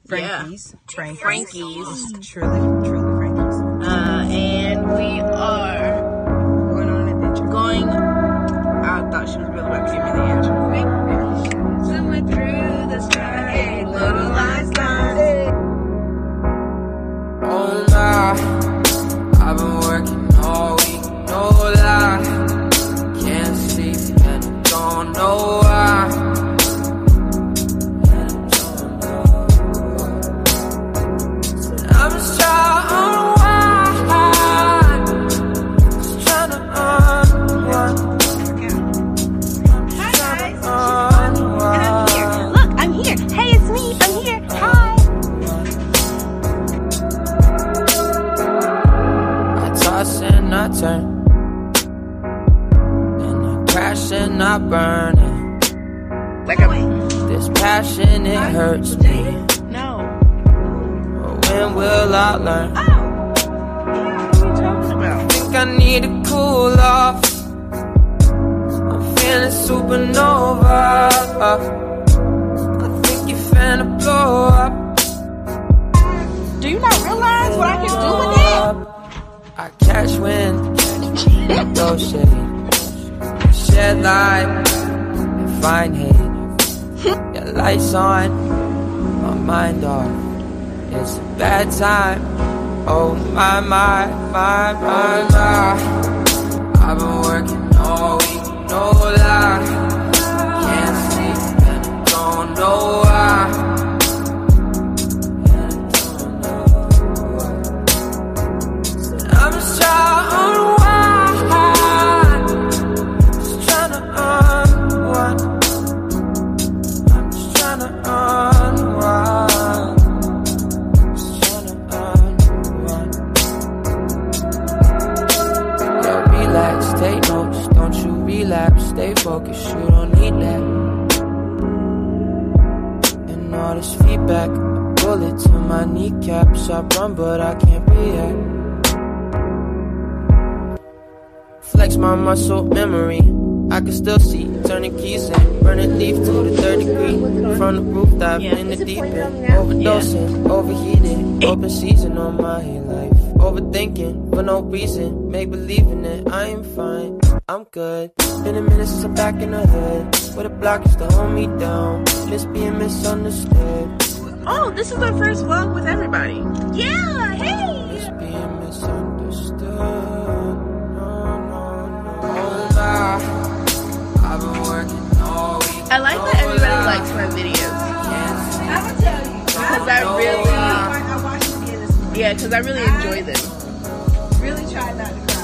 Frankie's. Yeah. Frankie's. Truly Frankie's. And we are Going on an adventure. I thought she was really about to give me the answer. Zooming through the sky, little Einsteins. Oh nah, I've been working all week, no lie. Can't sleep and I don't know why. I'm just trying to unwind, just trying to unwind. Hi guys. Look, I'm here. Hey, it's me. I'm here. Hi. I toss and I turn, and I crash and I burn. Like a This passion, it hurts me. no. When will I learn? Oh. What are you talking about? Think I need to cool off. I'm feeling supernova. I think you're finna blow up. Do you not realize what I can do with it? I catch wind, throw shade, shed light, and find hate. Your lights on, my mind off. It's a bad time. Oh my. I've been working all week, no lie. Can't sleep and I don't know why. I'm just trying to unwind, just trying to unwind. I'm just trying to unwind, just trying to unwind. Yeah, relax, take notes, don't you relapse. Stay focused, you don't need that. And all this feedback, a bullet to my kneecaps. I run but I can't react. Flex my muscle memory, I can still see. Turning keys in, burning leaf to the third degree. From the rooftop in the deep end. Overdosing, overheating, open season on my life. Overthinking for no reason, make believing that I am fine, I'm good. Been a minute since I'm back in the hood, with a blockage to hold me down. Miss being misunderstood. Oh, this is our first vlog with everybody. Yeah, hey. Miss being misunderstood. I've been working all week. I like that everybody likes my videos. I will tell you. Because I really, I watched it again this morning. yeah, because I really enjoy them. Really tried not to cry.